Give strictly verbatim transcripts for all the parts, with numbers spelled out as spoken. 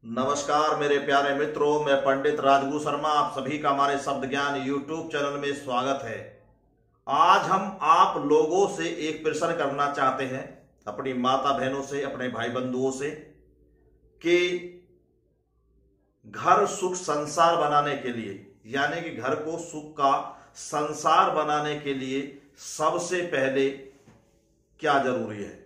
नमस्कार मेरे प्यारे मित्रों, मैं पंडित राजगुरु शर्मा आप सभी का हमारे शब्द ज्ञान यूट्यूब चैनल में स्वागत है। आज हम आप लोगों से एक प्रश्न करना चाहते हैं, अपनी माता बहनों से, अपने भाई बंधुओं से, कि घर सुख संसार बनाने के लिए, यानी कि घर को सुख का संसार बनाने के लिए सबसे पहले क्या जरूरी है।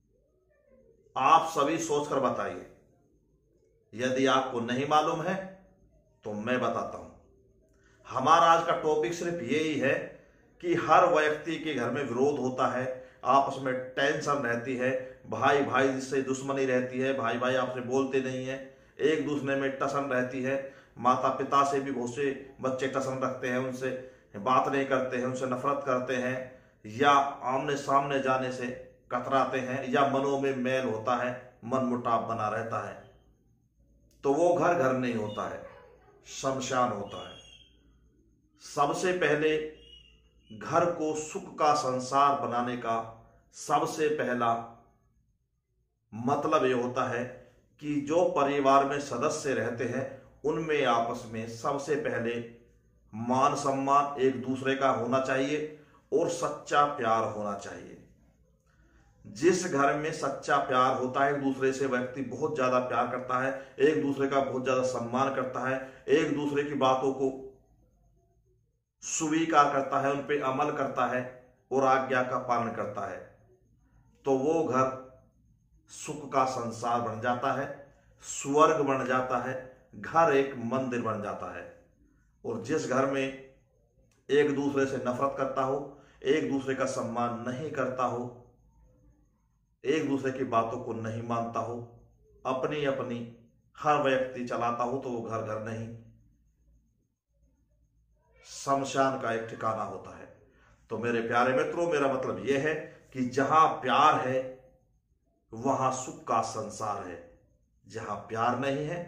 आप सभी सोचकर बताइए। यदि आपको नहीं मालूम है तो मैं बताता हूं। हमारा आज का टॉपिक सिर्फ यही है कि हर व्यक्ति के घर में विरोध होता है, आपस में टेंशन रहती है, भाई भाई से दुश्मनी रहती है, भाई भाई आपसे बोलते नहीं है, एक दूसरे में टसन रहती है, माता पिता से भी बहुत से बच्चे टसन रखते हैं, उनसे बात नहीं करते हैं, उनसे नफरत करते हैं, या आमने सामने जाने से कतराते हैं, या मनों में मैल होता है, मन मुटाव बना रहता है। तो वो घर घर नहीं होता है, शमशान होता है। सबसे पहले घर को सुख का संसार बनाने का सबसे पहला मतलब ये होता है कि जो परिवार में सदस्य रहते हैं उनमें आपस में सबसे पहले मान सम्मान एक दूसरे का होना चाहिए और सच्चा प्यार होना चाहिए। जिस घर में सच्चा प्यार होता है, एक दूसरे से व्यक्ति बहुत ज्यादा प्यार करता है, एक दूसरे का बहुत ज्यादा सम्मान करता है, एक दूसरे की बातों को स्वीकार करता है, उन पे अमल करता है और आज्ञा का पालन करता है, तो वो घर सुख का संसार बन जाता है, स्वर्ग बन जाता है, घर एक मंदिर बन जाता है। और जिस घर में एक दूसरे से नफरत करता हो, एक दूसरे का सम्मान नहीं करता हो, एक दूसरे की बातों को नहीं मानता हो, अपनी अपनी हर व्यक्ति चलाता हो, तो वो घर घर नहीं, शमशान का एक ठिकाना होता है। तो मेरे प्यारे मित्रों, मेरा मतलब यह है कि जहां प्यार है वहां सुख का संसार है, जहां प्यार नहीं है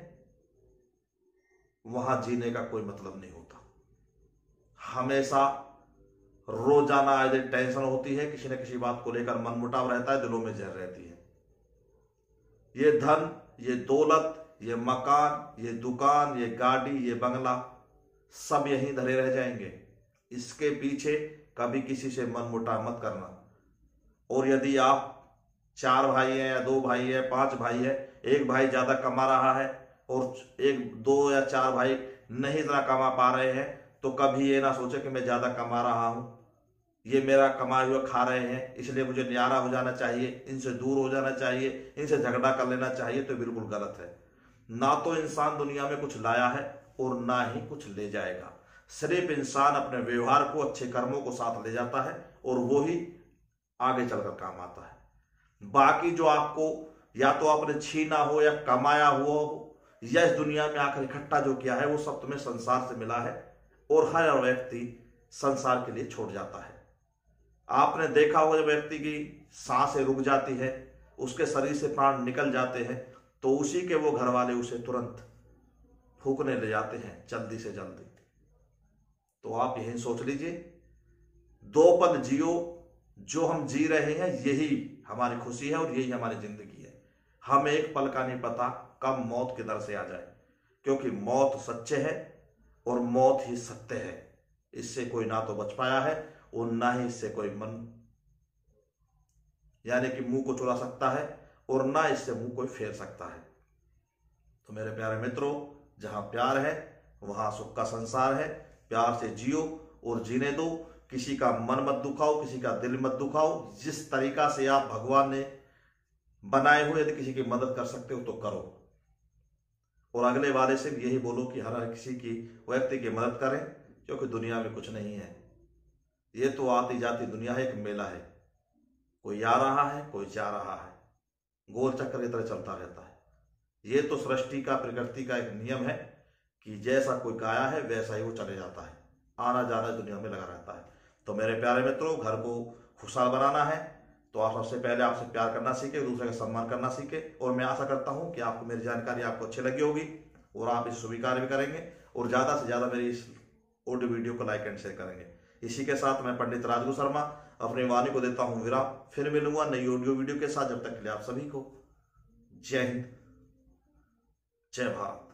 वहां जीने का कोई मतलब नहीं होता। हमेशा रोजाना आए दिन टेंशन होती है, किसी न किसी बात को लेकर मन मुटाव रहता है, दिलों में जहर रहती है। ये धन, ये दौलत, ये मकान, ये दुकान, ये गाड़ी, ये बंगला सब यहीं धरे रह जाएंगे। इसके पीछे कभी किसी से मन मुटाव मत करना। और यदि आप चार भाई हैं या दो भाई है, पांच भाई है, एक भाई ज्यादा कमा रहा है और एक दो या चार भाई नहीं इतना कमा पा रहे हैं, तो कभी ये ना सोचे कि मैं ज्यादा कमा रहा हूं, ये मेरा कमाए हुए खा रहे हैं, इसलिए मुझे न्यारा हो जाना चाहिए, इनसे दूर हो जाना चाहिए, इनसे झगड़ा कर लेना चाहिए। तो बिल्कुल गलत है। ना तो इंसान दुनिया में कुछ लाया है और ना ही कुछ ले जाएगा। सिर्फ इंसान अपने व्यवहार को, अच्छे कर्मों को साथ ले जाता है और वो ही आगे चलकर काम आता है। बाकी जो आपको या तो आपने छीना हो या कमाया हुआ हो या इस दुनिया में आकर इकट्ठा जो किया है, वो सब तुम्हें संसार से मिला है और हर व्यक्ति संसार के लिए छोड़ जाता है। आपने देखा होगा जब व्यक्ति की सांसें रुक जाती है, उसके शरीर से प्राण निकल जाते हैं, तो उसी के वो घर वाले उसे तुरंत फूकने ले जाते हैं, जल्दी से जल्दी। तो आप यही सोच लीजिए, दो पल जियो, जो हम जी रहे हैं यही हमारी खुशी है और यही हमारी जिंदगी है। हमें एक पल का नहीं पता कब मौत के दर से आ जाए, क्योंकि मौत सच्चे है और मौत ही सत्य है। इससे कोई ना तो बच पाया है और ना ही इससे कोई मन यानी कि मुंह को चुरा सकता है और ना इससे मुंह कोई फेर सकता है। तो मेरे प्यारे मित्रों, जहां प्यार है वहां सुख का संसार है। प्यार से जियो और जीने दो। किसी का मन मत दुखाओ, किसी का दिल मत दुखाओ। जिस तरीका से आप भगवान ने बनाए हुए, यदि किसी की मदद कर सकते हो तो करो, और अगले वाले से भी यही बोलो कि हर किसी की व्यक्ति की मदद करें, क्योंकि दुनिया में कुछ नहीं है। ये तो आती जाती दुनिया है, एक मेला है, कोई आ रहा है कोई जा रहा है, गोल चक्कर की तरह चलता रहता है। ये तो सृष्टि का, प्रकृति का एक नियम है कि जैसा कोई गाया है वैसा ही वो चले जाता है, आना जाना दुनिया में लगा रहता है। तो मेरे प्यारे मित्रों, घर को खुशहाल बनाना है तो आप सबसे पहले आपसे प्यार करना सीखे, दूसरे का सम्मान करना सीखे। और मैं आशा करता हूं कि आपको मेरी जानकारी आपको अच्छी लगी होगी और आप इसे स्वीकार भी करेंगे और ज्यादा से ज्यादा मेरी इस ऑडियो वीडियो को लाइक एंड शेयर करेंगे। इसी के साथ मैं पंडित राजगुरु शर्मा अपनी वाणी को देता हूं विराम। फिर मिलूंगा नई ऑडियो वीडियो के साथ। जब तक के लिए आप सभी को जय हिंद। जय भारत।